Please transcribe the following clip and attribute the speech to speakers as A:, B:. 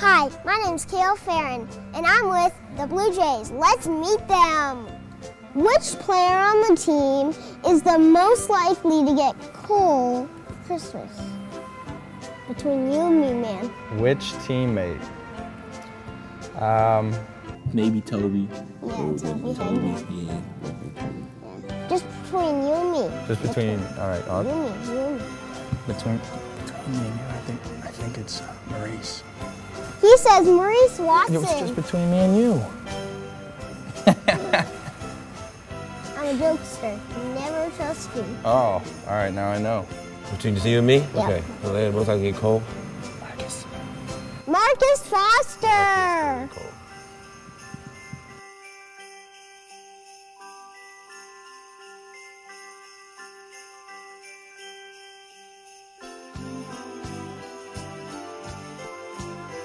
A: Hi, my name's Cale Ferrin, and I'm with the Bluejays. Let's meet them. Which player on the team is the most likely to get coal for Christmas? Between you and me, man.
B: Which teammate?
C: Maybe Toby.
A: Yeah, Toby.
C: Yeah.
A: Just between you and me.
B: Just between, all right.
A: You and me.
C: Between me and you, I think it's Maurice.
A: He says Maurice Watson.
B: It was just between me and you.
A: I'm a jokester. Never trust you.
B: Oh, all right, now I know.
D: Between you and me?
A: Yeah.
D: Okay. Well, then, most likely get cold.
A: Marcus Foster.
D: Cold.